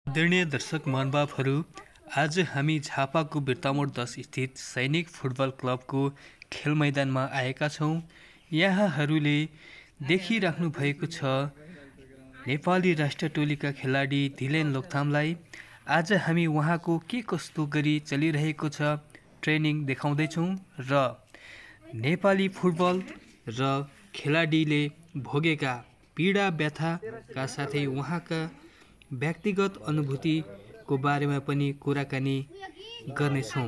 आदरणीय दर्शक महानुभावहरू, आज हामी झापाको बिर्तामोड 10 स्थित सैनिक फुटबल क्लबको खेल मैदानमा आएका छौँ। यहाँहरूले देखिराख्नु भएको छ नेपाली राष्ट्रिय टोलीका खेलाडी दिलेन लोकथामलाई। आज हामी उहाँको के कस्तो गरी चलिरहेको छ ट्रेनिङ देखाउँदैछौँ र नेपाली फुटबल र खेलाडीले भोगेका पीडा व्यथाका साथै उहाँका व्यक्तिगत अनुभूतिको बारेमा पनि कुराकानी गर्नेछौँ।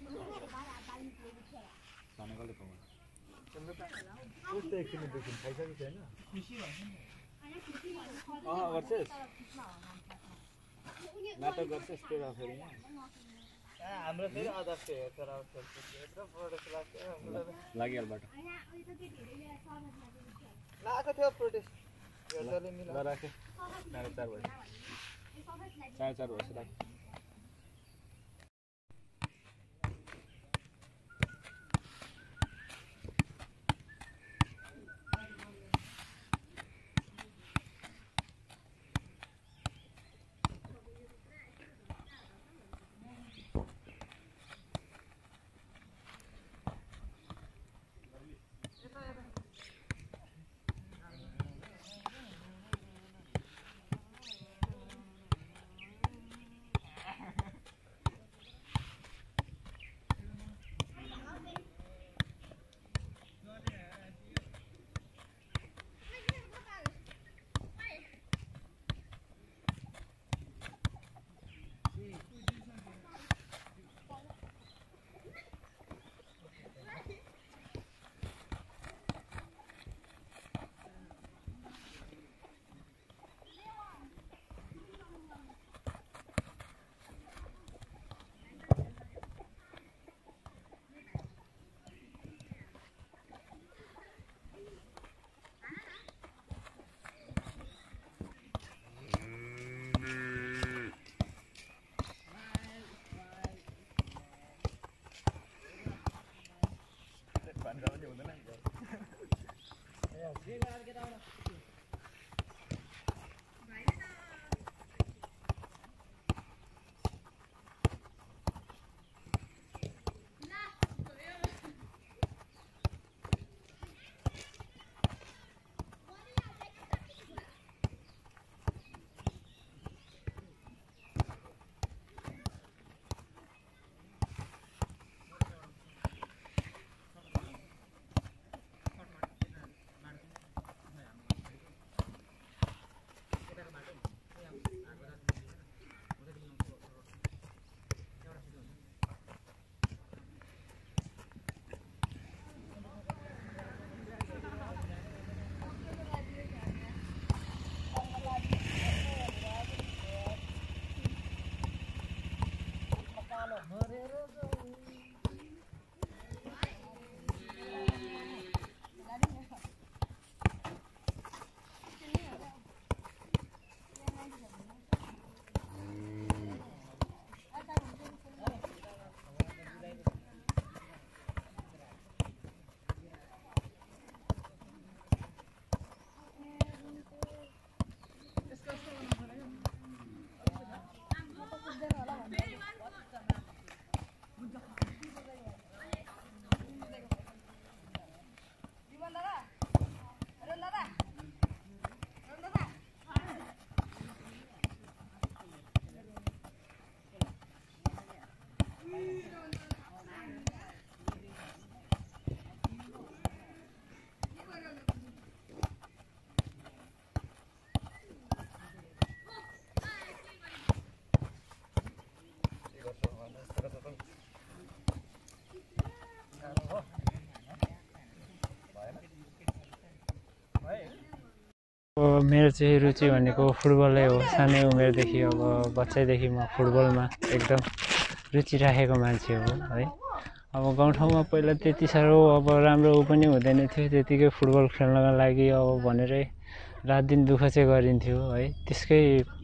मेरो चाहिँ रुचि भनेको फुटबलै हो। सानै उमेरदेखि अब बच्चैदेखि म फुटबलमा एकदम रुचि राखेको मान्छे हो है। अब गाउँठाउँमा पहिला त्यति साह्रो अब राम्रो पनि हुँदैन थियो, त्यतिकै फुटबल खेल्नका लागि अब भनेरै रात दिन दुःख चाहिँ गरिन्थ्यो है। त्यसकै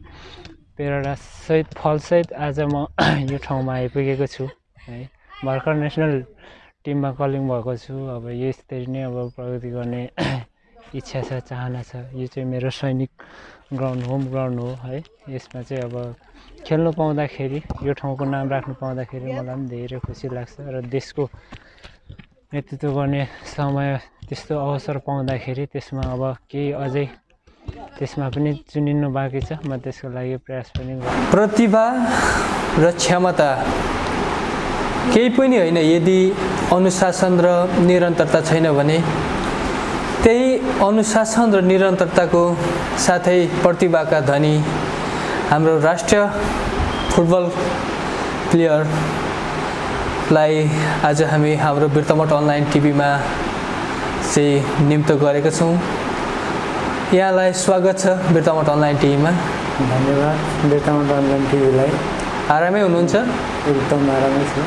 प्रेरणासहित फलसहित आज म यो ठाउँमा आइपुगेको छु है। भर्खर नेसनल टिममा कलिङ भएको छु। अब यसरी नै अब प्रगति गर्ने इच्छा छ, चाहना छ। यो चाहिँ मेरो सैनिक ग्राउन्ड, होम ग्राउन्ड हो है। यसमा चाहिँ अब खेल्नु पाउँदाखेरि, यो ठाउँको नाम राख्नु पाउँदाखेरि मलाई पनि धेरै खुसी लाग्छ र देशको नेतृत्व गर्ने समय, त्यस्तो अवसर पाउँदाखेरि त्यसमा अब केही अझै त्यसमा पनि चुनिनु बाँकी छ। म त्यसको लागि प्रयास पनि गर्छु। प्रतिभा र क्षमता केही पनि होइन यदि अनुशासन र निरन्तरता छैन भने। त्यही अनुशासन र निरन्तरताको साथै प्रतिभाका धनी हाम्रो राष्ट्रिय फुटबल प्लेयरलाई आज हामी हाम्रो बिर्तामोड अनलाइन टिभीमा चाहिँ निम्त गरेका छौँ। यहाँलाई स्वागत छ बिर्तामोड अनलाइन टिभीमा। धन्यवाद बिर्तामोड अनलाइन टिभीलाई। आरामै हुनुहुन्छ? एकदम आरामै छु।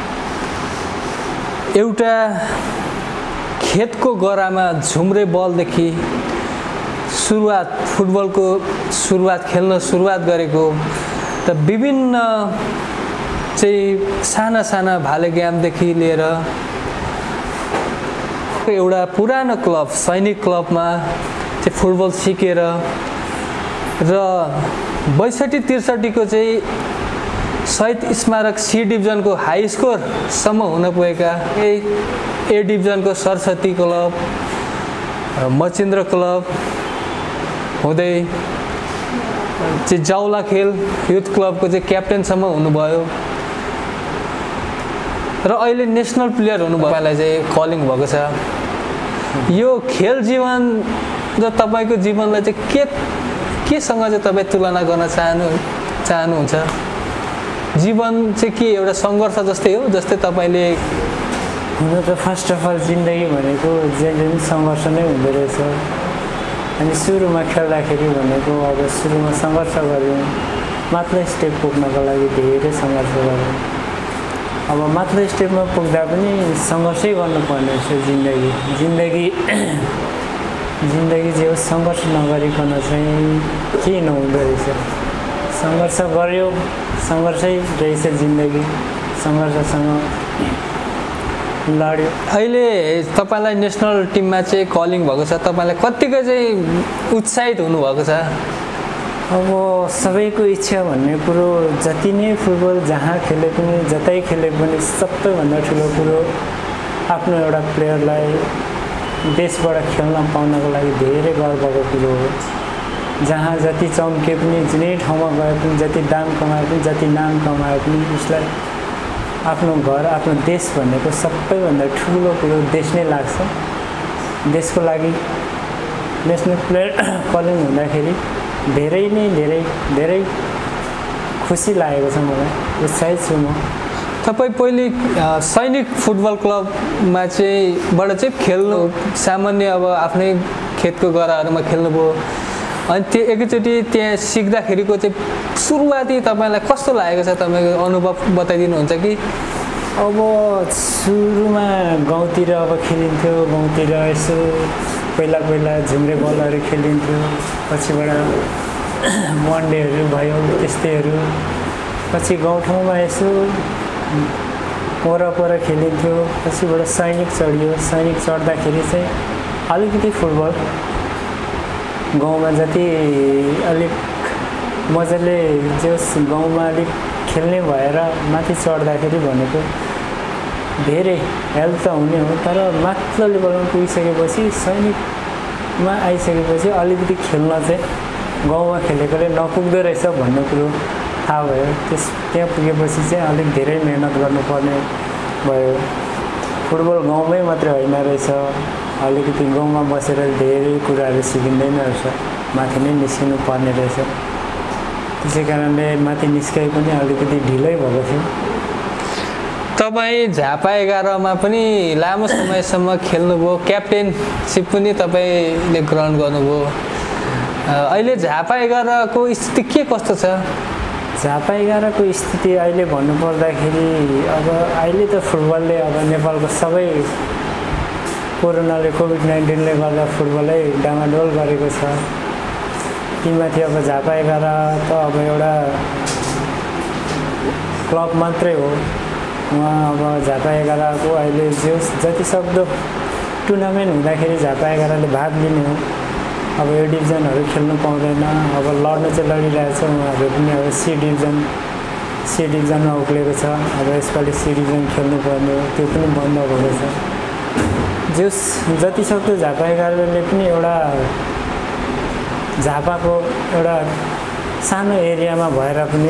एउटा खेतको गरामा झुम्रे बलदेखि फुटबलको खेल्न सुरुवात गरेको र विभिन्न चाहिँ साना साना भाले गेमदेखि लिएर एउटा पुरानो क्लब सैनिक क्लबमा चाहिँ फुटबल सिकेर र 62-63 को चाहिँ शहीद स्मारक सी डिभिजनको हाई स्कोरसम्म हुन पुगेका, ए डिभिजनको सरस्वती क्लब, मचिन्द्र क्लब हुँदै चाहिँ जाउला खेल युथ क्लबको चाहिँ क्याप्टेनसम्म हुनुभयो र अहिले नेसनल प्लेयर हुनुभयो। तपाईँलाई चाहिँ कलिङ भएको छ। यो खेल जीवन र तपाईँको जीवनलाई चाहिँ केसँग चाहिँ तपाईँ तुलना गर्न चाहनुहुन्छ? जीवन चाहिँ के एउटा सङ्घर्ष जस्तै हो? जस्तै तपाईँले हुन त फर्स्ट अफ अल जिन्दगी भनेको जेन सङ्घर्ष नै हुँदो रहेछ। अनि सुरुमा खेल्दाखेरि भनेको अब सुरुमा सङ्घर्ष गऱ्यौँ, माथिल्लो स्टेप पुग्नको लागि धेरै सङ्घर्ष गऱ्यौँ। अब माथिल्लो स्टेपमा पुग्दा पनि सङ्घर्षै गर्नुपर्ने रहेछ। जिन्दगी जे हो सङ्घर्ष नगरिकन चाहिँ केही नहुँदो रहेछ। सङ्घर्ष गऱ्यो, सङ्घर्षै रहेछ जिन्दगी, सङ्घर्षसँग लड्यो। अहिले तपाईँलाई नेसनल टिममा चाहिँ कलिङ भएको छ, तपाईँलाई कत्तिको चाहिँ उत्साहित हुनुभएको छ? अब सबैको इच्छा भन्ने कुरो जति नै फुटबल जहाँ खेले पनि जतै खेले पनि सबैभन्दा ठुलो कुरो आफ्नो एउटा प्लेयरलाई देशबाट खेल्न पाउनको लागि धेरै गर्वको कुरो हो। जहाँ जति चम्के पनि, जुनै ठाउँमा गए पनि, जति दाम कमाए पनि, जति नाम कमाए पनि उसलाई आफ्नो घर, आफ्नो देश भनेको सबैभन्दा ठुलो कुरो देश नै लाग्छ। देशको लागि नेसनल प्लेयर कलिङ हुँदाखेरि धेरै खुसी लागेको छ मलाई, उत्साहित छु म। तपाईँ पहिले सैनिक फुटबल क्लबमा चाहिँ खेल्नु सामान्य अब आफ्नै खेतको गराहरूमा खेल्नुभयो, अनि त्यो एकैचोटि त्यहाँ सिक्दाखेरिको चाहिँ सुरुवाती तपाईँलाई कस्तो लागेको छ? तपाईँको अनुभव बताइदिनुहुन्छ कि? अब सुरुमा गाउँतिर अब खेलिन्थ्यो, गाउँतिर यसो पहिला झुम्रे बलहरू खेलिन्थ्यो, पछिबाट वनडेहरू भयो त्यस्तैहरू, पछि गाउँठाउँमा यसो पर खेलिन्थ्यो, पछिबाट सैनिक चढियो। सैनिक चढ्दाखेरि चाहिँ अलिकति फुटबल गाउँमा जति अलिक मजाले जोस् गाउँमा अलिक खेल्ने भएर माथि चढ्दाखेरि भनेको धेरै हेल्प त हुने हो, तर माथिल्लो लेभलमा पुगिसकेपछि सैनिकमा आइसकेपछि अलिकति खेल्न चाहिँ गाउँमा खेलेकोले नपुग्दो रहेछ भन्ने कुरो थाहा भयो। त्यहाँ पुगेपछि चाहिँ अलिक धेरै मेहनत गर्नुपर्ने भयो। फुटबल गाउँमै मात्रै होइन रहेछ, अलिकति गाउँमा बसेर धेरै कुराहरू सिकिँदैन रहेछ, माथि नै निस्किनु पर्ने रहेछ। त्यसै कारणले माथि निस्काइ पनि अलिकति ढिलै भएको थियो। तपाईँ झापा 11मा पनि लामो समयसम्म खेल्नुभयो, क्याप्टेनसिप पनि तपाईँले ग्रहण गर्नुभयो। अहिले झापा 11को स्थिति के कस्तो छ? झापा 11को स्थिति अहिले भन्नुपर्दाखेरि अब अहिले त फुटबलले अब नेपालको सबै कोरोनाले कोभिड-19ले गर्दा फुटबलै डामाडोल गरेको छ। तीमाथि अब झापा 11 त अब एउटा क्लब मात्रै हो। उहाँ अब झापा 11को अहिले जति सक्दो टुर्नामेन्ट हुँदाखेरि झापा 11ले भाग लिने हो। अब ए डिभिजनहरू खेल्नु पाउँदैन। अब लड्नु चाहिँ लडिरहेछ उहाँहरू पनि। अब सी डिभिजनमा उक्लेको छ। अब यसपालि सी डिभिजन खेल्नुपर्ने हो, त्यो पनि बन्द भएको छ। जस जतिसक्दो झापा 11ले पनि एउटा झापाको एउटा सानो एरियामा भएर पनि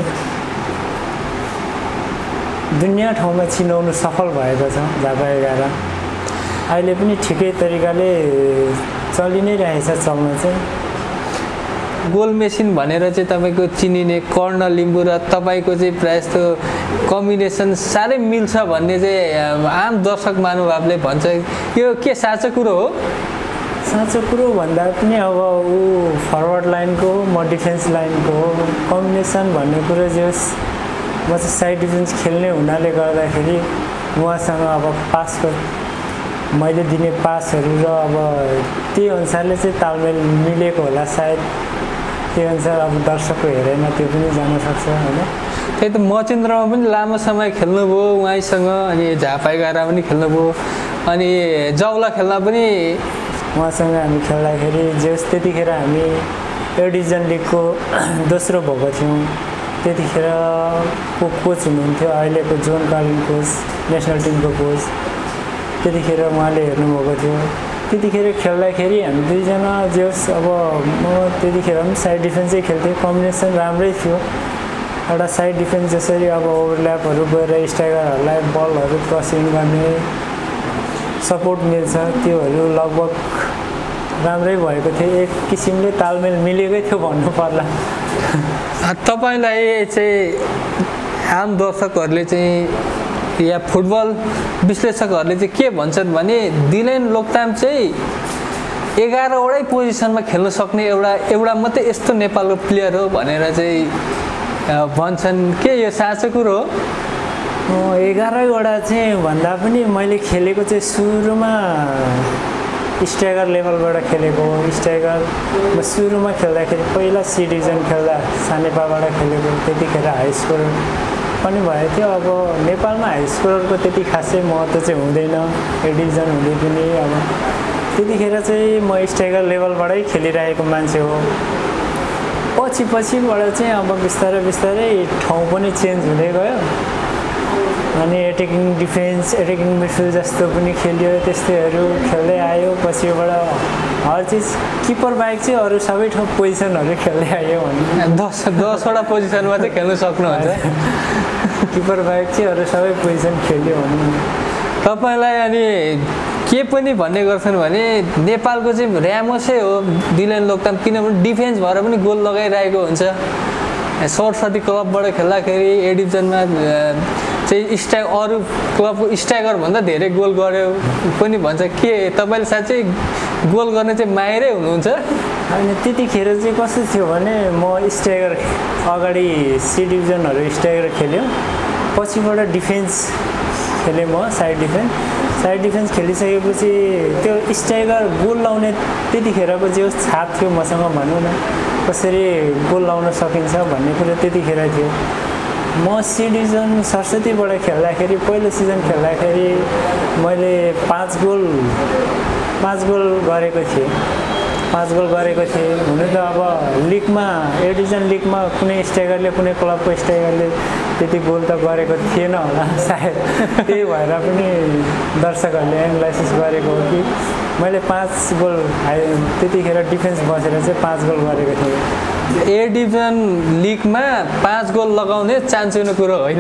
दुनियाँ ठाउँमा चिनाउनु सफल भएको छ झापा 11। अहिले पनि ठिकै तरिकाले चलि नै रहेछ चल्न चाहिँ। गोल मेसिन भनेर चाहिँ तपाईँको चिनिने कर्ण लिम्बू र तपाईँको चाहिँ प्रायः जस्तो कम्बिनेसन साह्रै मिल्छ भन्ने चाहिँ आम दर्शक महानुभावले भन्छ। यो के साँचो कुरो हो? साँचो कुरो भन्दा पनि अब ऊ फरवर्ड लाइनको हो, म डिफेन्स लाइनको हो। कम्बिनेसन भन्ने कुरो जस म चाहिँ साइड डिफेन्स खेल्ने हुनाले गर्दाखेरि उहाँसँग अब पासको मैले दिने पासहरू र अब त्यही अनुसारले चाहिँ तालमेल मिलेको होला सायद। त्यही अनुसार अब दर्शकको हेराइमा त्यो पनि जान सक्छ होइन। त्यही त मचिन्द्रमा पनि लामो समय खेल्नुभयो उहाँसँग, अनि झापा 11 पनि खेल्नुभयो, अनि जौला खेल्दा पनि उहाँसँग हामी खेल्दाखेरि जस त्यतिखेर हामी ए डिभिजन लिगको दोस्रो भएको थियौँ। त्यतिखेर को कोच हुनुहुन्थ्यो अहिलेको जोनकालीन कोच, नेसनल टिमको कोच। त्यतिखेर उहाँले हेर्नुभएको थियो। त्यतिखेर खेल्दाखेरि हामी दुईजना जस अब म त्यतिखेर पनि साइड डिफेन्सै खेल्थेँ। कम्बिनेसन राम्रै थियो। एउटा साइड डिफेन्स जसरी अब ओभरल्यापहरू गएर स्ट्राइकरहरूलाई बलहरू क्रसिङ गर्ने सपोर्ट मिल्छ, त्योहरू लगभग राम्रै भएको थियो। एक किसिमले तालमेल मिलेकै थियो भन्नु पर्ला। तपाईँलाई चाहिँ आम दर्शकहरूले चाहिँ या फुटबल विश्लेषकहरूले चाहिँ के भन्छन् भने दिलेन लोकताम चाहिँ 11वटै पोजिसनमा खेल्न सक्ने एउटा मात्रै यस्तो नेपालको प्लेयर हो भनेर चाहिँ भन्छन्। के यो साँचो कुरो हो? 11वटा चाहिँ भन्दा पनि मैले खेलेको चाहिँ सुरुमा स्ट्राइकर लेभलबाट खेलेको हो। स्ट्राइकर म सुरुमा खेल्दाखेरि पहिला सी डिभिजन खेल्दा सानेपाबाट खेलेको। त्यतिखेर हाई स्कोर पनि भएको थियो। अब नेपालमा हाई स्कोरको त्यति खासै महत्त्व चाहिँ हुँदैन ए डिभिजन हुँदै पनि। अब त्यतिखेर चाहिँ म स्ट्राइकर लेभलबाटै खेलिरहेको मान्छे हो। पछिबाट चाहिँ अब बिस्तारै बिस्तारै ठाउँ पनि चेन्ज हुँदै गयो। अनि एटेकिङ डिफेन्स, एटेकिङ मिडफिल्ड जस्तो पनि खेल्यो। त्यस्तैहरू खेल्दै आयो। पछिबाट हर चिज किपर बाहेक चाहिँ अरू सबै ठाउँ पोजिसनहरू खेल्दै आयो भने 10वटा पोजिसनमा चाहिँ खेल्न सक्नुहुन्छ। किपर बाहेक चाहिँ अरू सबै पोजिसन खेल्यो भने तपाईँलाई अनि के पनि भन्ने गर्छन् भने नेपालको चाहिँ र्यामोसै हो दिलेन लोकताम, किनभने डिफेन्स भएर पनि गोल लगाइरहेको हुन्छ। सरस्वती क्लबबाट खेल्दाखेरि ए डिभिजनमा चाहिँ अरू क्लबको स्ट्राइकर भन्दा धेरै गोल गर्यो पनि भन्छ। के तपाईँले साँच्चै गोल गर्ने चाहिँ माहिरै हुनुहुन्छ? होइन, त्यतिखेर चाहिँ कस्तो थियो भने म स्ट्राइकर अगाडि सी डिभिजनहरू स्ट्राइकर खेल्यो। पछिबाट डिफेन्स खेलेँ म, साइड डिफेन्स खेलिसकेपछि त्यो स्ट्राइकर गोल लाउने त्यतिखेरको जो छाप थियो मसँग भनौँ न, कसरी गोल लाउन सकिन्छ भन्ने कुरो त्यतिखेर थियो। म सी डिभिजन सरस्वतीबाट खेल्दाखेरि पहिलो सिजन खेल्दाखेरि मैले 5 गोल गरेको थिएँ। 5 गोल गरेको थिएँ। हुनु त अब लिगमा ए डिभिजन लिगमा कुनै स्ट्राइकरले, कुनै क्लबको स्ट्राइकरले त्यति गोल त गरेको थिएन होला सायद। त्यही भएर पनि दर्शकहरूले एनालाइसिस गरेको हो कि मैले 5 गोल त्यतिखेर डिफेन्स बसेर चाहिँ 5 गोल गरेको थिएँ। ए डिभिजन लिगमा 5 गोल लगाउने चान्चुने कुरो होइन।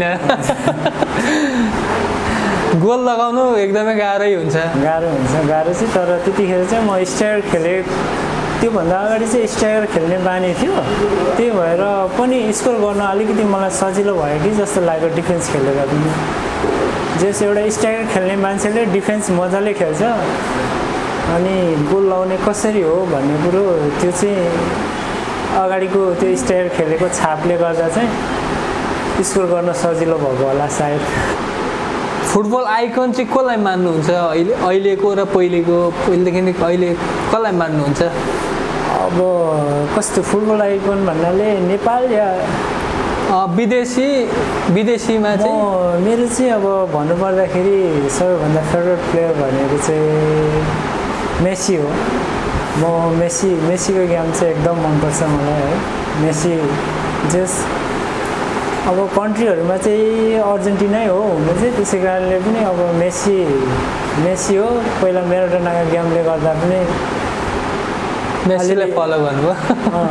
गोल लगाउनु एकदमै गाह्रै हुन्छ। गाह्रो चाहिँ, तर त्यतिखेर चाहिँ म स्ट्राइकर खेलेँ। त्योभन्दा अगाडि चाहिँ स्ट्राइकर खेल्ने बानी थियो। त्यही भएर पनि स्कोर गर्न अलिकति मलाई सजिलो भयो कि जस्तो लाग्यो डिफेन्स खेलेर पनि। जस एउटा स्ट्राइकर खेल्ने मान्छेले डिफेन्स मजाले खेल्छ, अनि गोल लाउने कसरी हो भन्ने कुरो त्यो चाहिँ अगाडिको त्यो स्ट्राइकर खेलेको छापले गर्दा चाहिँ स्कोर गर्न सजिलो भएको होला सायद। फुटबल आइकन चाहिँ कसलाई मान्नुहुन्छ? अहिलेको र पहिलेदेखि अहिले कसलाई मान्नुहुन्छ? अब कस्तो फुटबल आइकन भन्नाले नेपाल या विदेशीमा चाहिँ मेरो चाहिँ अब भन्नुपर्दाखेरि सबैभन्दा फेभरेट प्लेयर भनेको चाहिँ मेसी हो। म मेसीको गेम चाहिँ एकदम मनपर्छ मलाई है। मेसी जस अब कन्ट्रीहरूमा चाहिँ अर्जेन्टिनै हो हुनु चाहिँ, त्यसै कारणले पनि अब मेसी हो। पहिला म्याराडोनाको गेमले गर्दा पनि मेसीलाई फलो गर्नुभयो।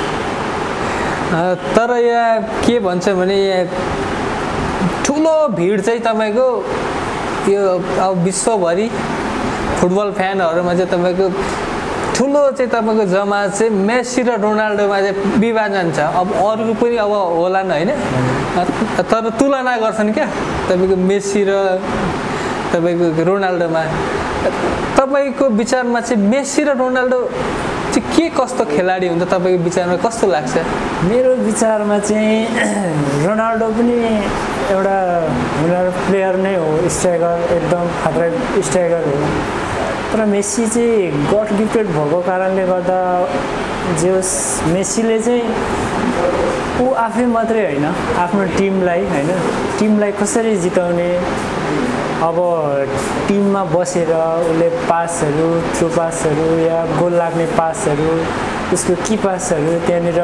तर यहाँ के भन्छ भने यहाँ ठुलो भिड चाहिँ तपाईँको यो अब विश्वभरि फुटबल फ्यानहरूमा चाहिँ तपाईँको ठुलो चाहिँ तपाईँको जमात चाहिँ मेसी र रोनाल्डोमा चाहिँ विभाजन छ। अब अरू पनि अब होलान् होइन, तर तुलना गर्छन् क्या तपाईँको मेसी र तपाईँको रोनाल्डोमा। तपाईँको विचारमा चाहिँ मेसी र रोनाल्डो चाहिँ के कस्तो खेलाडी हुन्छ तपाईँको विचारमा, कस्तो लाग्छ? मेरो विचारमा चाहिँ रोनाल्डो पनि एउटा प्लेयर नै हो, स्ट्राइकर एकदम खतरा स्ट्राइकर हो। तर मेसी चाहिँ गड गिफ्टेड भएको कारणले गर्दा जे होस्, मेसीले चाहिँ ऊ आफै मात्रै होइन, आफ्नो टिमलाई कसरी जिताउने, अब टिममा बसेर उसले पासहरू, थ्रो पासहरू या गोल लाग्ने पासहरू, उसको की पासहरू त्यहाँनिर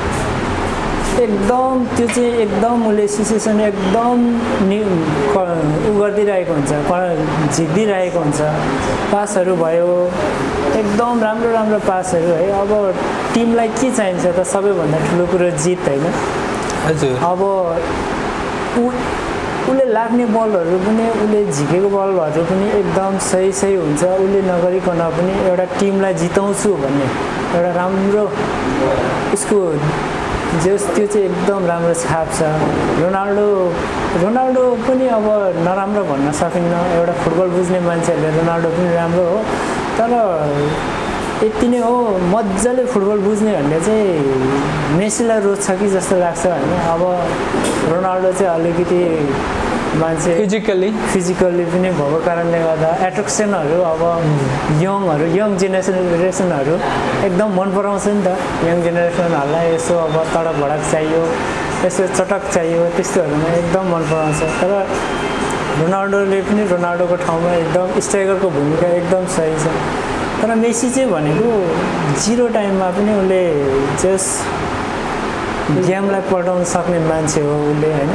एकदम त्यो चाहिँ एकदम उसले सिचुएसन एकदम उ गरिदिइरहेको हुन्छ, झिक्दिरहेको हुन्छ। पासहरू भयो एकदम राम्रो पासहरू है। अब टिमलाई के चाहिन्छ त, सबैभन्दा ठुलो कुरो जित होइन। हजुर। अब उसले लाग्ने बलहरू पनि, उसले झिकेको बलहरू पनि एकदम सही हुन्छ। उसले नगरिकन पनि एउटा टिमलाई जिताउँछु भन्ने एउटा राम्रो उसको त्यो चाहिँ एकदम राम्रो छाप छ। रोनाल्डो पनि अब नराम्रो भन्न सकिन्न, एउटा फुटबल बुझ्ने मान्छेहरूले रोनाल्डो पनि राम्रो हो। तर यति नै हो, मजाले फुटबल बुझ्नेहरूले चाहिँ मेसीलाई रोज्छ कि जस्तो लाग्छ होइन। अब रोनाल्डो चाहिँ अलिकति मान्छे फिजिकल्ली पनि भएको कारणले गर्दा एट्र्याक्सनहरू अब यङ जेनेरेसनहरू एकदम मन पराउँछ नि त। यङ जेनेरेसनहरूलाई यसो अब तडक भडक चाहियो, यसो चटक चाहियो, त्यस्तोहरूमा एकदम मन पराउँछ। तर रोनाल्डोले पनि रोनाल्डोको ठाउँमा एकदम स्ट्राइकरको भूमिका एकदम सही छ। तर मेसी चाहिँ भनेको जिरो टाइममा पनि उसले जस गेमलाई पल्टाउन सक्ने मान्छे हो उसले होइन।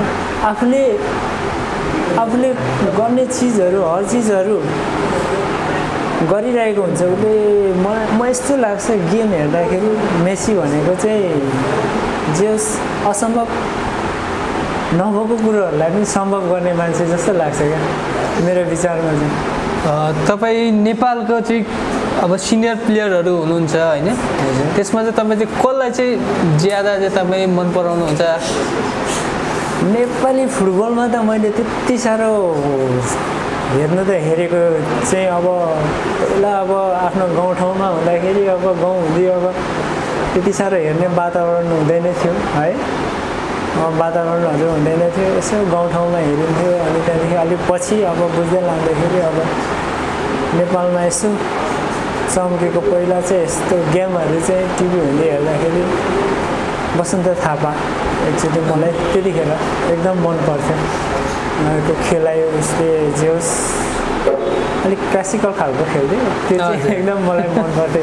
आफूले गर्ने चिजहरू, हर चिजहरू गरिरहेको हुन्छ उसले। म यस्तो लाग्छ गेम हेर्दाखेरि मेसी भनेको चाहिँ जस असम्भव नभएको कुरोहरूलाई पनि सम्भव गर्ने मान्छे जस्तो लाग्छ क्या मेरो विचारमा चाहिँ। तपाईँ नेपालको चाहिँ अब सिनियर प्लेयरहरू हुनुहुन्छ होइन, त्यसमा चाहिँ तपाईँ चाहिँ कसलाई चाहिँ ज्यादा चाहिँ तपाईँ मन पराउनुहुन्छ? नेपाली फुटबलमा त मैले त्यति साह्रो हेर्नु त हेरेको चाहिँ अब पहिला अब आफ्नो गाउँठाउँमा हुँदाखेरि अब गाउँ हुँदै अब त्यति साह्रो हेर्ने वातावरण हुँदैन थियो है। वातावरणहरू हुँदैन थियो, यसो गाउँठाउँमा हेरिन्थ्यो। अनि त्यहाँदेखि अलिक पछि अब बुझ्दै लाँदाखेरि अब नेपालमा यसो चम्केको पहिला चाहिँ यस्तो गेमहरू चाहिँ टिभी हुँदै हेर्दाखेरि बसन्त थापा एकचोटि मलाई त्यतिखेर एकदम मन पर्थ्यो। उहाँको खेलाइ उसले जे होस् अलिक क्लासिकल खालको खेल्थ्यो, त्यो चाहिँ एकदम मलाई मन पर्थ्यो।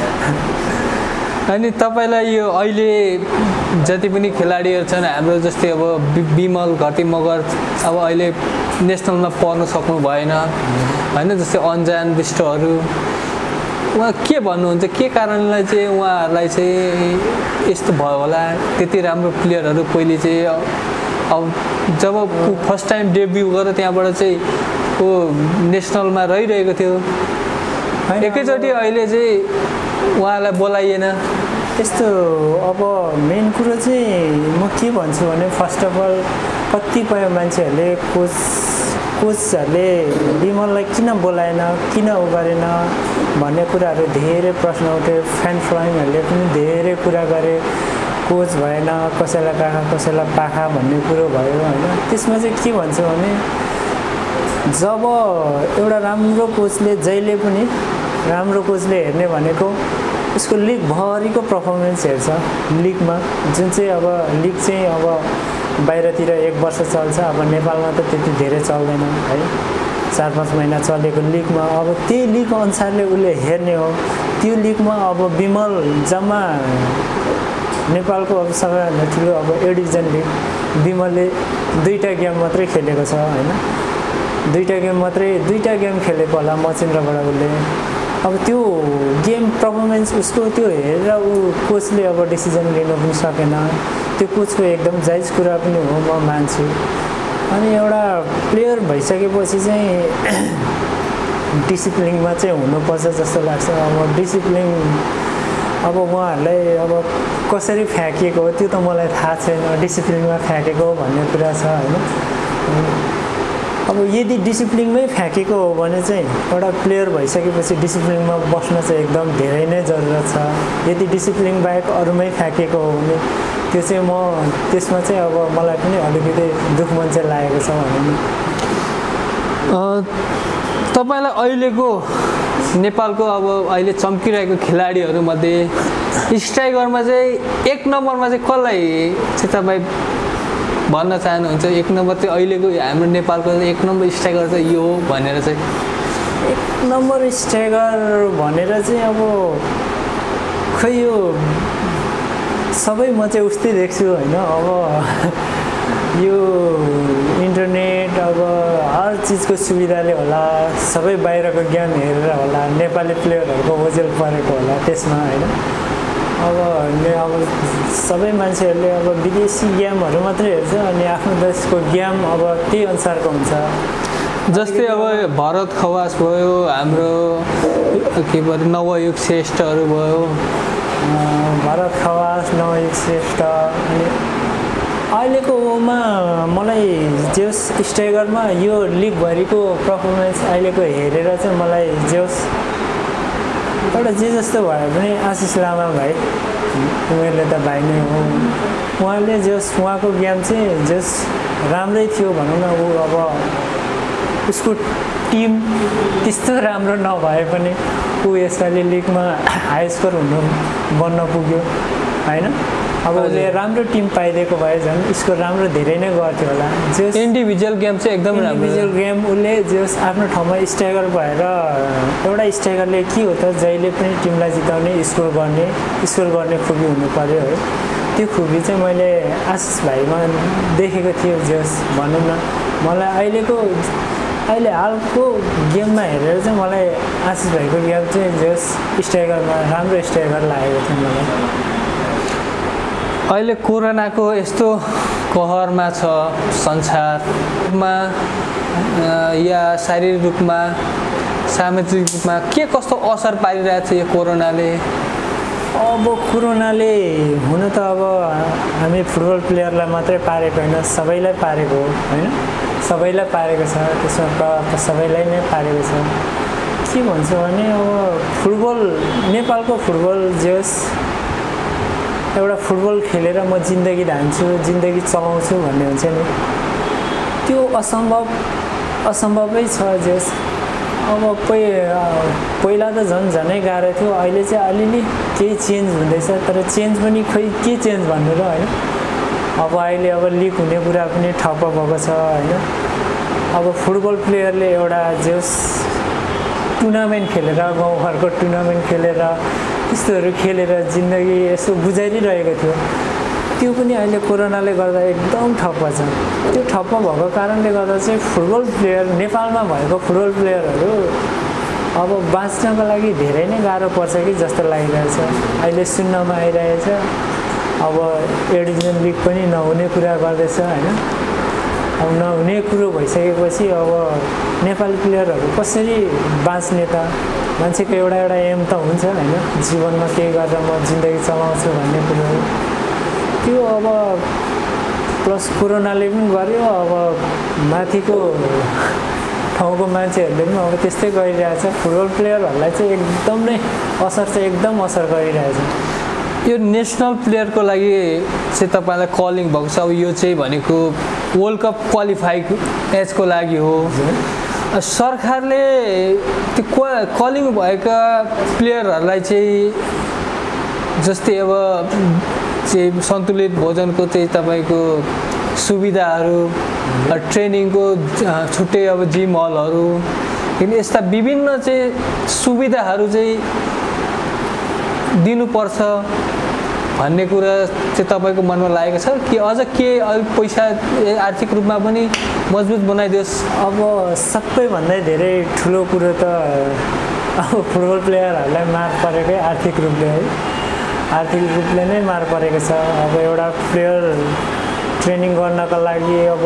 अनि तपाईँलाई यो अहिले जति पनि खेलाडीहरू छन् हाम्रो, जस्तै अब विमल घटी मगर अब अहिले नेसनलमा पर्न सक्नु भएन होइन, जस्तै अन्जान विष्टहरू, उहाँ के भन्नुहुन्छ, के कारणले चाहिँ उहाँहरूलाई चाहिँ यस्तो भयो होला? त्यति राम्रो प्लेयरहरू पहिले चाहिँ अब जब फर्स्ट टाइम डेब्यू गरेर त्यहाँबाट चाहिँ ऊ नेसनलमा रहिरहेको थियो, एकैचोटि अहिले चाहिँ उहाँलाई बोलाइएन। यस्तो अब मेन कुरो चाहिँ म के भन्छु भने फर्स्ट अफ अल कतिपय मान्छेहरूले कोचहरूले विमललाई किन बोलाएन, किन उ गरेन भन्ने कुराहरू धेरै प्रश्न उठ्यो। फ्यान फलोइङहरूले पनि धेरै कुरा गरे, कोच भएन, कसैलाई काखा कसैलाई पाखा भन्ने कुरो भयो होइन। त्यसमा चाहिँ के भन्छु भने जब एउटा राम्रो कोचले जहिले पनि राम्रो कोचले हेर्ने भनेको उसको लिगभरिको पर्फर्मेन्स हेर्छ लिगमा जुन चाहिँ अब लिग चाहिँ अब बाहिरतिर 1 वर्ष चल्छ अब नेपालमा त त्यति धेरै चल्दैन है 4-5 महिना चलेको लिगमा अब त्यही लिग अनुसारले उसले हेर्ने हो त्यो लिगमा अब विमल जम्मा नेपालको अब सबैभन्दा ठुलो अब ए डिभिजन लिग विमलले 2टा गेम मात्रै खेलेको छ हैन 2टा गेम खेलेको होला मचिन्द्रबाट उसले अब त्यो गेम पर्फर्मेन्स उसको त्यो हेरेर ऊ कोचले अब डिसिजन लिन पनि सकेन त्यो कोचको एकदम जायज कुरा पनि हो म मान्छु अनि एउटा प्लेयर भइसकेपछि चाहिँ डिसिप्लिनमा चाहिँ हुनुपर्छ जस्तो लाग्छ अब डिसिप्लिन अब उहाँहरूलाई अब कसरी फ्याँकिएको हो त्यो त मलाई थाहा छैन डिसिप्लिनमा फ्याँकेको भन्ने कुरा छ हैन अब यदि डिसिप्लिनमै फ्याँकेको हो भने चाहिँ एउटा प्लेयर भइसकेपछि डिसिप्लिनमा बस्न चाहिँ एकदम धेरै नै जरुरत छ यदि डिसिप्लिन बाहेक अरूमै फ्याँकेको हो भने त्यो चाहिँ म त्यसमा चाहिँ अब मलाई पनि अलिकति दुःख मन चाहिँ लागेको छ भन्नु तपाईलाई अहिलेको नेपालको अब अहिले चम्किरहेको खेलाडीहरूमध्ये स्ट्राइकरमा चाहिँ 1 नम्बरमा चाहिँ कसलाई चाहिँ तपाईँ भन्न चाहनुहुन्छ 1 नम्बर चाहिँ अहिलेको हाम्रो नेपालको 1 नम्बर स्ट्राइकर चाहिँ यो हो भनेर चाहिँ 1 नम्बर स्ट्राइकर भनेर चाहिँ अब खै यो सबै म चाहिँ उस्तै देख्छु हैन अब यो इन्टरनेट अब हर चिजको सुविधाले होला सबै बाहिरको गेम हेरेर होला नेपाली प्लेयरहरूको ओजेल परेको होला त्यसमा हैन अब सबै मान्छेहरूले अब विदेशी गेमहरू मात्रै हेर्छ अनि आफ्नो देशको गेम अब त्यही अनुसारको हुन्छ जस्तै अब भरत खवास भयो हाम्रो के भन्छ नवयुग श्रेष्ठहरू भयो भरत खवास नवयुग श्रेष्ठ अनि अहिलेकोमा मलाई जेस स्ट्राइकरमा यो लिगभरिको पर्फर्मेन्स अहिलेको हेरेर चाहिँ मलाई जेस एउटा जे जस्तो भयो भने आशिष लामा भाइ उमेरले त भाइ नै हो उहाँले जेस उहाँको गेम चाहिँ जेस राम्रै थियो भनौँ न ऊ अब उसको टिम त्यस्तो राम्रो नभए पनि ऊ यसपालि लिगमा हाई स्कोर बन्न पुग्यो हैन अब उसले राम्रो टिम पाइदिएको भए झन् स्कोर राम्रो धेरै नै गर्थ्यो होला जेस इन्डिभिजुअल गेम चाहिँ एकदम राम्रो इन्डिभिजुअल गेम उसले जेस आफ्नो ठाउँमा स्ट्राइकर भएर एउटा स्ट्राइकरले के हो त जहिले पनि टिमलाई जिताउने स्कोर गर्ने खुबी हुनु पर्यो है त्यो खुबी चाहिँ मैले आशिष भाइमा देखेको थिएँ जेस भनौँ न मलाई अहिले हालको गेममा हेरेर चाहिँ मलाई आशिष भाइको गेम चाहिँ जेस स्ट्राइकरमा राम्रो स्ट्राइकर लागेको थियो मलाई अहिले कोरोनाको यस्तो कहरमा छ संसारमा या शारीरिक रूपमा सामाजिक रूपमा के कस्तो असर पारिरहेको छ यो कोरोनाले अब कोरोनाले हुन त अब हामी फुटबल प्लेयरलाई मात्रै पारेको होइन सबैलाई पारेको हो होइन सबैलाई पारेको छ त्यसमा प्रभाव त सबैलाई नै पारेको छ के भन्छु भने अब फुटबल नेपालको फुटबल जेस एउटा फुटबल खेलेर म जिन्दगी धान्छु जिन्दगी चलाउँछु भन्ने हुन्छ नि त्यो असम्भवै छ जेस अब पहिला त झनै गाह्रो थियो अहिले चाहिँ अलिअलि केही चेन्ज हुँदैछ तर चेन्ज पनि खै के चेन्ज भन्नु र होइन अब अहिले अब लिग हुने कुरा पनि ठप्प भएको छ होइन अब फुटबल प्लेयरले एउटा जेस टुर्नामेन्ट खेलेर गाउँघरको टुर्नामेन्ट खेलेर त्यस्तोहरू खेलेर जिन्दगी यसो गुजारिरहेको थियो त्यो पनि अहिले कोरोनाले गर्दा एकदम ठप्प छ त्यो ठप्प भएको कारणले गर्दा चाहिँ फुटबल प्लेयर नेपालमा भएको फुटबल प्लेयरहरू अब बाँच्नको लागि धेरै नै गाह्रो पर्छ कि जस्तो लागिरहेछ अहिले सुन्नमा आइरहेछ अब ए डिभिजन लिग पनि नहुने कुरा गर्दैछ होइन अब नहुने कुरो भइसकेपछि अब नेपाली प्लेयरहरू कसरी बाँच्ने त मान्छेको एउटा एम त हुन्छ होइन जीवनमा केही गरेर म जिन्दगी चलाउँछु भन्ने कुरो त्यो अब प्लस कोरोनाले पनि गर्यो अब माथिको ठाउँको मान्छेहरूले पनि अब त्यस्तै गरिरहेछ फुटबल प्लेयरहरूलाई चाहिँ एकदम नै एकदम असर गरिरहेछ यो नेसनल प्लेयरको लागि चाहिँ तपाईँलाई कलिङ भएको छ अब यो चाहिँ भनेको वर्ल्ड कप क्वालिफाई म्याचको लागि हो सरकारले त्यो कलिङ भएका प्लेयरहरूलाई चाहिँ जस्तै अब चाहिँ सन्तुलित भोजनको चाहिँ तपाईँको सुविधाहरू, ट्रेनिङको छुट्टै अब जिम हलहरू, यस्ता विभिन्न चाहिँ सुविधाहरू चाहिँ दिनुपर्छ भन्ने कुरा चाहिँ तपाईँको मनमा लागेको छ कि अझ के अलिक पैसा आर्थिक रूपमा पनि मजबुत बनाइदियोस्? अब सबैभन्दा धेरै ठुलो कुरो त अब फुटबल प्लेयरहरूलाई मार परेकै आर्थिक रूपले है, आर्थिक रूपले नै मार परेको छ। अब एउटा प्लेयर ट्रेनिङ गर्नका लागि अब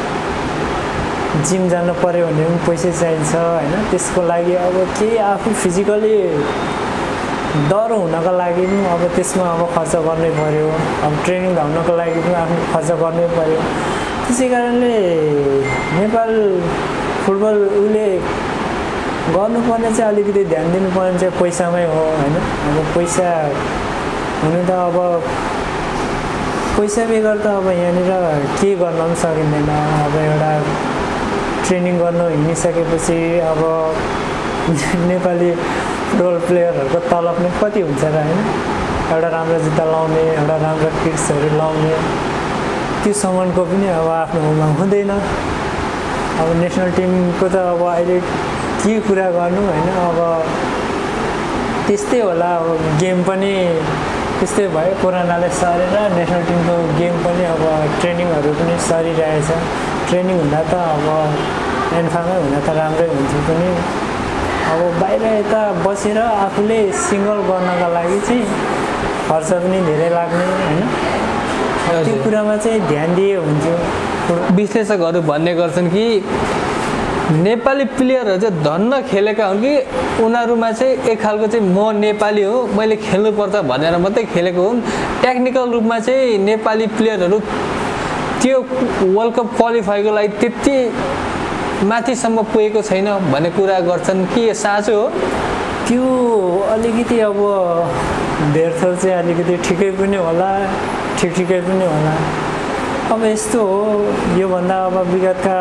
जिम जानु पर्यो भने पनि पैसा चाहिन्छ होइन, त्यसको लागि अब केही आफू फिजिकली डर हुनको लागि पनि अब त्यसमा अब खर्च गर्नै पर्यो, अब ट्रेनिङ धाउनको लागि पनि आफ्नो खर्च गर्नै पर्यो। त्यसै कारणले नेपाल फुटबल उसले गर्नुपर्ने चाहिँ अलिकति ध्यान दिनुपर्ने चाहिँ पैसामै हो होइन। अब पैसा हुनु त अब पैसा बेगर त अब यहाँनिर के गर्न पनि सकिँदैन। अब एउटा ट्रेनिङ गर्नु हिँडिसकेपछि अब नेपाली फुटबल प्लेयरहरूको तलब नै कति हुन्छ र होइन। एउटा राम्रो जुत्ता लाउने, एउटा राम्रो किट्सहरू लाउने, त्यो सामानको पनि अब आफ्नोमा हुँदैन। अब नेसनल टिमको त अब अहिले के कुरा गर्नु होइन। अब त्यस्तै होला, अब गेम पनि त्यस्तै भयो, कोरोनाले सरेर नेसनल टिमको गेम पनि अब ट्रेनिङहरू पनि सरिरहेछ। ट्रेनिङ हुँदा त अब एन्फामै हुँदा त राम्रै हुन्थ्यो पनि। अब बाहिर यता बसेर आफूले सिङ्गल गर्नका लागि चाहिँ खर्च पनि धेरै लाग्ने होइन, त्यो कुरामा चाहिँ ध्यान दिए हुन्थ्यो। विश्लेषकहरू भन्ने गर्छन् कि नेपाली प्लेयरहरू चाहिँ धन्न खेलेका हुन् कि उनीहरूमा चाहिँ एक खालको चाहिँ म नेपाली हो, मैले खेल्नुपर्छ भनेर मात्रै खेलेको हुन्। टेक्निकल रूपमा चाहिँ नेपाली प्लेयरहरू त्यो वर्ल्ड कप क्वालिफाईको लागि त्यति माथिसम्म पुगेको छैन भन्ने कुरा गर्छन् कि साँचो हो? त्यो अलिकति अब धेरथोर चाहिँ अलिकति ठिकै पनि होला, ठिकै पनि होला। अब यस्तो हो, योभन्दा अब विगतका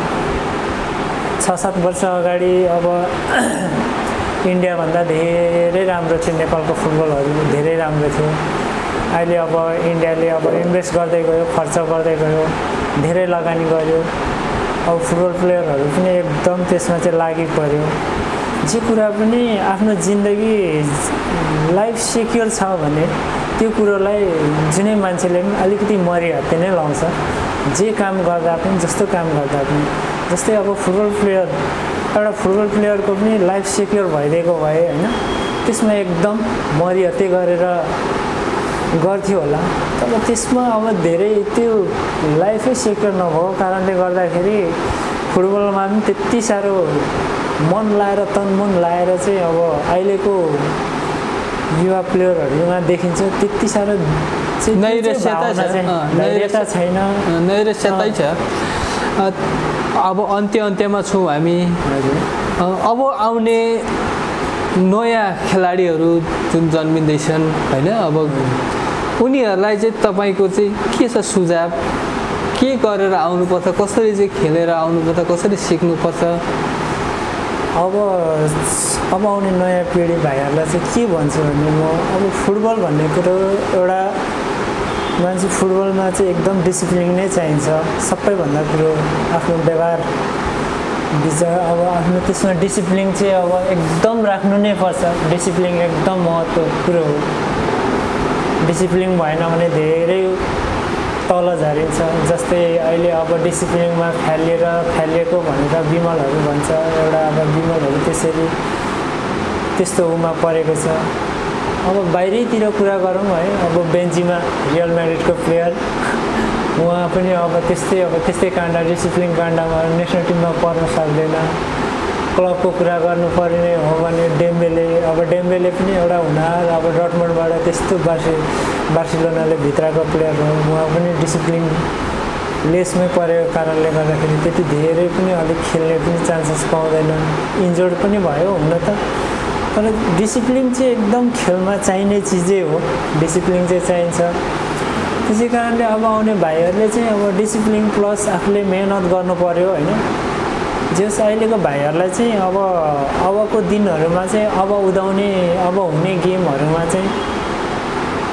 6-7 वर्ष अगाडि अब इन्डियाभन्दा धेरै राम्रो थियो नेपालको फुटबलहरू, धेरै राम्रो थियो। अहिले अब इन्डियाले अब इन्भेस्ट गर्दै गयो, खर्च गर्दै गयो, धेरै लगानी गर्यो। अब फुटबल प्लेयरहरू पनि एकदम त्यसमा चाहिँ लागि पर्यो। जे कुरा पनि आफ्नो जिन्दगी लाइफ सेक्योर छ भने त्यो कुरोलाई जुनै मान्छेले पनि अलिकति मरिहत्ते नै लाउँछ। जे काम गर्दा पनि, जस्तो काम गर्दा पनि। जस्तै अब फुटबल प्लेयर, एउटा फुटबल प्लेयरको पनि लाइफ सेक्योर भइदिएको भए होइन, त्यसमा एकदम मरिहत्ते गरेर गर्थ्यो होला। तर त्यसमा अब धेरै त्यो लाइफै सेक्योर नभएको कारणले गर्दाखेरि फुटबलमा पनि त्यति साह्रो मन लाएर, तनमन लाएर चाहिँ अब अहिलेको युवा प्लेयरहरूमा देखिन्छ त्यति साह्रो नैराश्यता छैन, नैराश्यतै छ। अब अन्त्यमा छौँ हामी। अब आउने नयाँ खेलाडीहरू जुन जन्मिँदैछन् होइन, अब उनीहरूलाई चाहिँ तपाईँको चाहिँ के छ सुझाव? के गरेर आउनुपर्छ, कसरी चाहिँ खेलेर आउनुपर्छ, कसरी सिक्नुपर्छ? अब आउने नयाँ पिँढी भाइहरूलाई चाहिँ के भन्छु भने म अब फुटबल भन्ने कुरो एउटा मान्छे फुटबलमा चाहिँ एकदम डिसिप्लिन नै चाहिन्छ। सबैभन्दा कुरो आफ्नो व्यवहार विचार अब आफ्नो त्यसमा डिसिप्लिन चाहिँ अब एकदम राख्नु नै पर्छ। डिसिप्लिन एकदम महत्त्वपूर्ण कुरो हो। डिसिप्लिन भएन भने धेरै तल झरिन्छ। जस्तै अहिले अब डिसिप्लिनमा फ्यालिएको भनेर बिमलहरू भन्छ, एउटा अब बिमलहरू त्यस्तो उमा परेको छ। अब बाहिरैतिर कुरा गरौँ है, अब बेन्जीमा रियल म्याड्रिडको प्लेयर उहाँ पनि अब त्यस्तै काण्ड, डिसिप्लिन काण्डमा नेसनल टिममा पर्न सक्दैन। क्लबको कुरा गर्नु पर्ने हो भने डेम्बेले पनि एउटा हुनर, अब डर्टमन्डबाट त्यस्तो बार्सिलोनाले भित्रको प्लेयर हो, उहाँ पनि डिसिप्लिन लेसमै परेको कारणले गर्दाखेरि त्यति धेरै पनि अलिक खेल्ने पनि चान्सेस पाउँदैन। इन्जर्ड पनि भयो हुन त, तर डिसिप्लिन चाहिँ एकदम खेलमा चाहिने चिजै हो। डिसिप्लिन चाहिँ चाहिन्छ। त्यसै कारणले अब आउने भाइहरूले चाहिँ अब डिसिप्लिन प्लस आफूले मेहनत गर्नु पर्यो होइन। जस अहिलेको भाइहरूलाई चाहिँ अबको दिनहरूमा चाहिँ अब हुने गेमहरूमा चाहिँ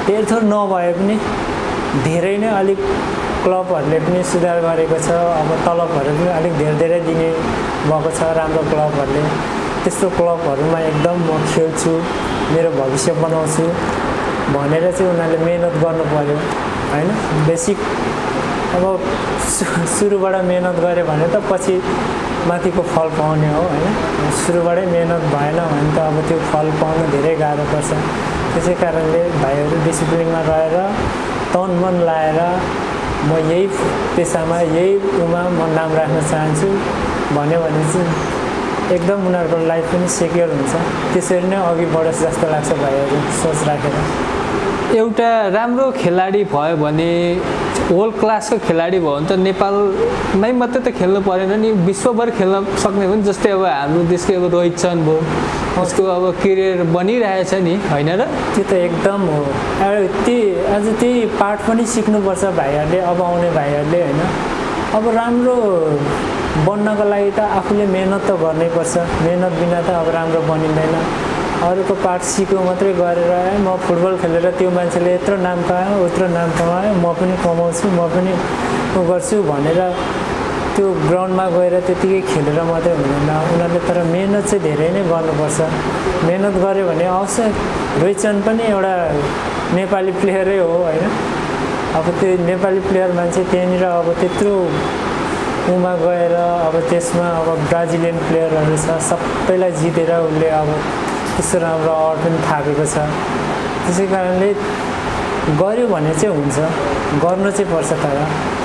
धेरथोर नभए पनि धेरै नै अलिक क्लबहरूले पनि सुधार गरेको छ। अब तलबहरू पनि अलिक धेरै दिने भएको छ राम्रो क्लबहरूले। त्यस्तो क्लबहरूमा एकदम म खेल्छु, मेरो भविष्य बनाउँछु भनेर चाहिँ उनीहरूले मेहनत गर्नु पर्यो हैन। बेसिक अब सुरुबाट मेहनत गऱ्यो भने त पछि माथिको फल पाउने हो हैन। सुरुबाटै मेहनत भएन भने त अब त्यो फल पाउन धेरै गाह्रो पर्छ। त्यसै कारणले भाइहरू डिसिप्लिनमा रहेर तन मन लाएर म यही पेसामा यही उमा म नाम राख्न चाहन्छु भन्यो भने चाहिँ एकदम उनीहरूको लाइफ पनि सेक्योर हुन्छ। त्यसरी नै अघि बढोस् जस्तो लाग्छ भाइहरू सोच राखेर। एउटा राम्रो खेलाडी भयो भने वर्ल्ड क्लासको खेलाडी भयो भने त नेपालमै मात्रै त खेल्नु परेन नि, विश्वभर खेल्न सक्ने पनि। जस्तै अब हाम्रो देशको अब रोहित शर्मा भयो, उसको अब करियर बनिरहेछ नि होइन र? त्यो त एकदम हो। अझ त्यही पार्ट पनि सिक्नुपर्छ भाइहरूले, अब आउने भाइहरूले होइन। अब राम्रो बन्नको लागि त आफूले मेहनत त गर्नै पर्छ। मेहनत बिना त अब राम्रो बनिँदैन। अरूको पार्ट सिक्यो मात्रै गरेर म फुटबल खेलेर त्यो मान्छेले यत्रो नाम कमायो उत्रो नाम कमायो म पनि कमाउँछु म पनि गर्छु भनेर त्यो ग्राउन्डमा गएर त्यतिकै खेलेर मात्रै हुँदैन। उनीहरूले तर मेहनत चाहिँ धेरै नै गर्नुपर्छ। मेहनत गर्यो भने आउँछ। रोहित शर्मा पनि एउटा नेपाली प्लेयरै हो होइन। अब त्यो नेपाली प्लेयर मान्छे त्यहाँनिर अब त्यत्रो उमा गएर अब त्यसमा अब ब्राजिलियन प्लेयरहरू छ, सबैलाई जितेर उसले अब त्यस्तो राम्रो अवार्ड पनि थापेको छ। त्यसै कारणले गर्यो भने चाहिँ हुन्छ, गर्नु चाहिँ पर्छ। तर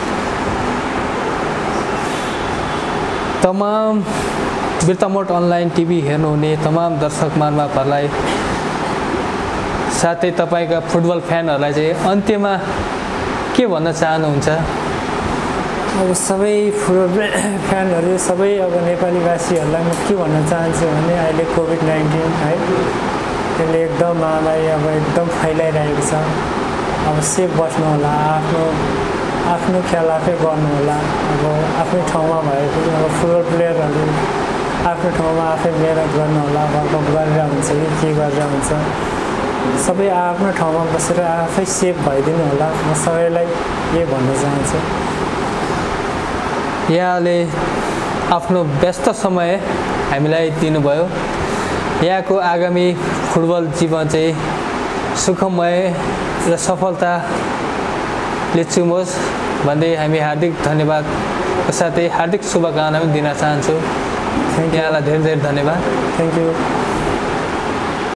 तमाम बिर्तामोड अनलाइन टिभी हेर्नुहुने तमाम दर्शक महानुभावहरूलाई साथै तपाईँका फुटबल फ्यानहरूलाई चाहिँ अन्त्यमा के भन्न चाहनुहुन्छ? अब सबै फुटबल फ्यानहरू सबै अब नेपालीवासीहरूलाई म के भन्न चाहन्छु भने अहिले कोभिड-19 है त्यसले एकदम महामारी अब एकदम फैलाइरहेको छ। अब सेफ बस्नु होला, आफ्नो ख्याल आफै गर्नु होला। अब आफ्नै ठाउँमा भए पनि अब फुटबल प्लेयरहरू आफ्नो ठाउँमा आफै मेहनत गर्नु होला। वर्कआउट गरेर हुन्छ कि के गरेर हुन्छ, सबै आफ्नो ठाउँमा बसेर आफै सेफ भइदिनु होला। म सबैलाई यही भन्न चाहन्छु। यहाँले आफ्नो व्यस्त समय हामीलाई दिनुभयो। यहाँको आगामी फुटबल जीवन चाहिँ सुखमय र सफलताले चुमोस् भन्दै हामी हार्दिक धन्यवादको साथै हार्दिक शुभकामना पनि दिन चाहन्छु। यहाँलाई धेरै धेरै धन्यवाद। Thank you.